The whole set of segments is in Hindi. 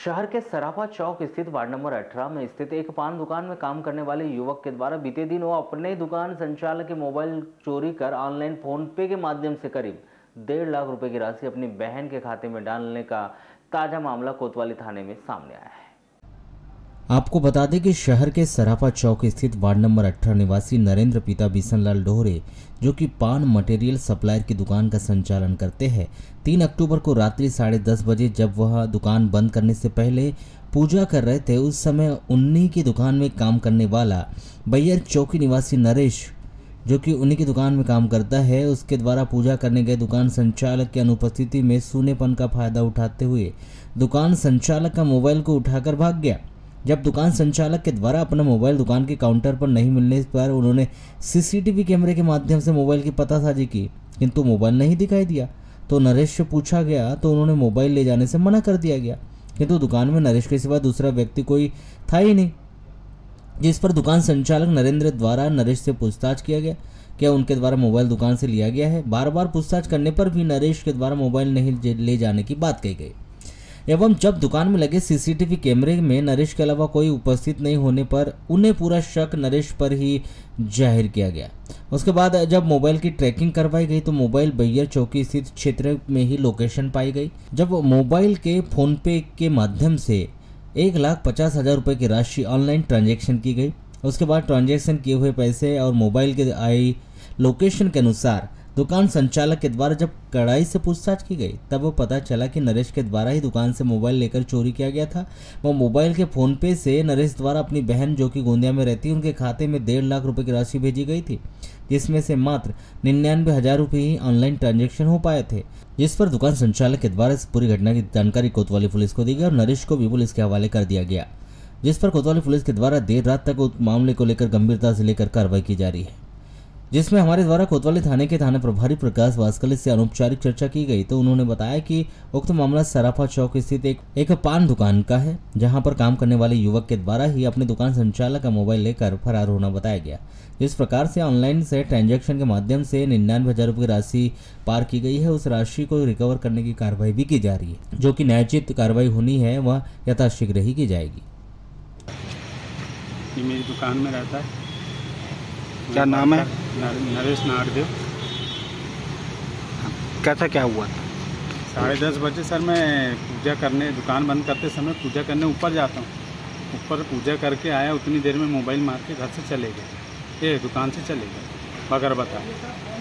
शहर के सराफा चौक स्थित वार्ड नंबर 18 में स्थित एक पान दुकान में काम करने वाले युवक के द्वारा बीते दिन वो अपने दुकान संचालक के मोबाइल चोरी कर ऑनलाइन फोन पे के माध्यम से करीब 1.5 लाख रुपए की राशि अपनी बहन के खाते में डालने का ताजा मामला कोतवाली थाने में सामने आया है। आपको बता दें कि शहर के सराफा चौक स्थित वार्ड नंबर 18 निवासी नरेंद्र पिता बिशनलाल डोहरे, जो कि पान मटेरियल सप्लायर की दुकान का संचालन करते हैं, 3 अक्टूबर को रात्रि 10:30 बजे जब वह दुकान बंद करने से पहले पूजा कर रहे थे, उस समय उन्हीं की दुकान में काम करने वाला बैयर चौकी निवासी नरेश, जो कि उन्हीं की दुकान में काम करता है, उसके द्वारा पूजा करने गए दुकान संचालक की अनुपस्थिति में सूनेपन का फायदा उठाते हुए दुकान संचालक का मोबाइल को उठाकर भाग गया। जब दुकान संचालक के द्वारा अपना मोबाइल दुकान के काउंटर पर नहीं मिलने पर उन्होंने सीसीटीवी कैमरे के माध्यम से मोबाइल की पतासाजी की, किंतु मोबाइल नहीं दिखाई दिया। तो नरेश से पूछा गया तो उन्होंने मोबाइल ले जाने से मना कर दिया गया, किंतु दुकान में नरेश के सिवा दूसरा व्यक्ति कोई था ही नहीं। जिस पर दुकान संचालक नरेंद्र द्वारा नरेश से पूछताछ किया गया, क्या उनके द्वारा मोबाइल दुकान से लिया गया है। बार बार पूछताछ करने पर भी नरेश के द्वारा मोबाइल नहीं ले जाने की बात कही गई एवं जब दुकान में लगे सीसीटीवी कैमरे में नरेश के अलावा कोई उपस्थित नहीं होने पर उन्हें पूरा शक नरेश पर ही जाहिर किया गया। उसके बाद जब मोबाइल की ट्रैकिंग करवाई गई तो मोबाइल बैयर चौकी स्थित क्षेत्र में ही लोकेशन पाई गई। जब मोबाइल के फोन पे के माध्यम से 1,50,000 रुपये की राशि ऑनलाइन ट्रांजैक्शन की गई। उसके बाद ट्रांजैक्शन किए हुए पैसे और मोबाइल के आई लोकेशन के अनुसार दुकान संचालक के द्वारा जब कड़ाई से पूछताछ की गई तब वो पता चला कि नरेश के द्वारा ही दुकान से मोबाइल लेकर चोरी किया गया था। वो मोबाइल के फोन पे से नरेश द्वारा अपनी बहन, जो कि गोंदिया में रहती है, उनके खाते में 1.5 लाख रुपए की राशि भेजी गई थी, जिसमें से मात्र 99,000 रुपये ही ऑनलाइन ट्रांजेक्शन हो पाए थे। जिस पर दुकान संचालक के द्वारा इस पूरी घटना की जानकारी कोतवाली पुलिस को दी गई और नरेश को भी पुलिस के हवाले कर दिया गया, जिस पर कोतवाली पुलिस के द्वारा देर रात तक उस मामले को लेकर गंभीरता से लेकर कार्रवाई की जा रही है, जिसमें हमारे द्वारा कोतवाली थाने के थाना प्रभारी प्रकाश वास्कल से अनौपचारिक चर्चा की गई। तो उन्होंने बताया कि उक्त मामला सराफा चौक स्थित एक पान दुकान का है, जहां पर काम करने वाले युवक के द्वारा ही अपने दुकान संचालक का मोबाइल लेकर फरार होना बताया गया। जिस प्रकार से ऑनलाइन से ट्रांजैक्शन के माध्यम से 99,000 रुपये की राशि पार की गई है, उस राशि को रिकवर करने की कार्रवाई भी की जा रही है, जो कि न्यायोचित कार्रवाई होनी है वह यथाशीघ्र ही की जाएगी। मेरी दुकान में रहता है। क्या नाम है? नरेश नागदेव। कैसा क्या हुआ था? 10:30 बजे सर, मैं पूजा करने, दुकान बंद करते समय पूजा करने ऊपर जाता हूँ। ऊपर पूजा करके आया, उतनी देर में मोबाइल मार के घर से चले गए, दुकान से चले गए बगैर बताए।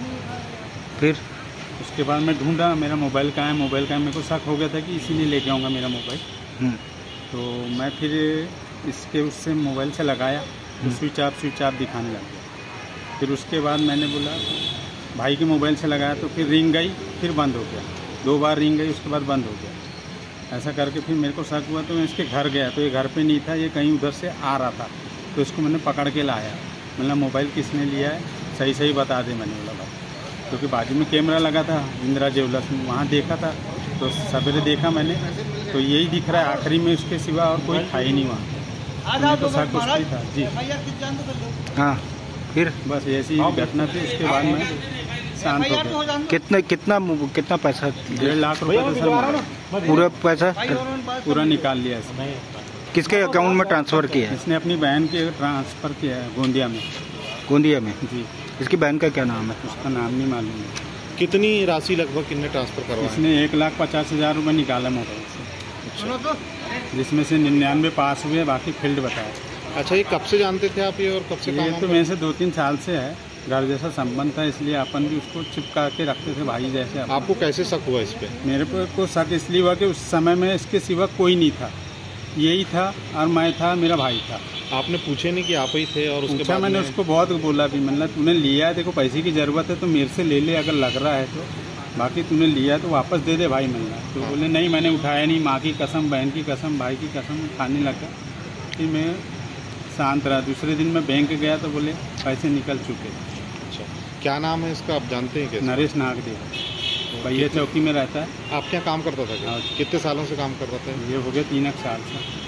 फिर उसके बाद मैं ढूंढा, मेरा मोबाइल कहाँ है, मोबाइल कहाँ है। मेरे को शक हो गया था कि इसी ने लेके आऊँगा मेरा मोबाइल। तो मैं फिर इसके उससे मोबाइल से लगाया तो स्विच ऑफ दिखाने लग गया। फिर उसके बाद मैंने बोला, भाई के मोबाइल से लगाया तो फिर रिंग गई, फिर बंद हो गया। 2 बार रिंग गई, उसके बाद बंद हो गया। ऐसा करके फिर मेरे को शक हुआ तो मैं इसके घर गया तो ये घर पे नहीं था, ये कहीं उधर से आ रहा था। तो इसको मैंने पकड़ के लाया, मतलब मोबाइल किसने लिया है सही बता दे। मैंने बोला भाई, क्योंकि बाजू में कैमरा लगा था इंदिरा ज्वेलर्स में, वहाँ देखा था। तो सवेरे देखा मैंने तो यही दिख रहा है, आखिरी में उसके सिवा और कोई था ही नहीं वहाँ। तो शक उस पर था जी। हाँ, फिर बस ऐसी घटना थी। उसके बाद में शांत हो गया। कितना पैसा? 1.5 लाख रुपए था सर। पूरा पैसा पूरा निकाल लिया इसने। किसके अकाउंट में ट्रांसफर किया है? इसने अपनी बहन के ट्रांसफर किया है गोंदिया में। गोंदिया में जी। इसकी बहन का क्या नाम है? उसका नाम नहीं मालूम है। कितनी राशि लगभग कितने ट्रांसफर करवाया? इसने 1,50,000 रुपये निकाला मोबाइल से, जिसमें से 99 पास हुए, बाकी फील्ड बताया। अच्छा, ये कब से जानते थे आप ये और कब से काम? ये तो मेरे से 2-3 साल से है, घर जैसा संबंध था, इसलिए अपन भी उसको चिपका के रखते थे भाई जैसे। आपको कैसे शक हुआ इस पे? मेरे को शक इसलिए हुआ कि उस समय में इसके सिवा कोई नहीं था, यही था और मैं था, मेरा भाई था। आपने पूछे नहीं कि आप ही थे? और उसके बाद मैंने उसको बहुत बोला भी, मतलब तूने लिया है, देखो पैसे की ज़रूरत है तो मेरे से ले ले अगर लग रहा है तो, बाकी तूने लिया तो वापस दे दे भाई। मिलना तो बोले नहीं, मैंने उठाया नहीं, माँ की कसम, बहन की कसम, भाई की कसम खाने लगा। फिर मैं शांत रहा। दूसरे दिन मैं बैंक गया तो बोले पैसे निकल चुके। अच्छा, क्या नाम है इसका, आप जानते हैं कैसे? नरेश नागदेव, बैयर चौकी में रहता है। आप क्या काम करता था? कितने सालों से काम करता था? ये हो गया 3 साल से।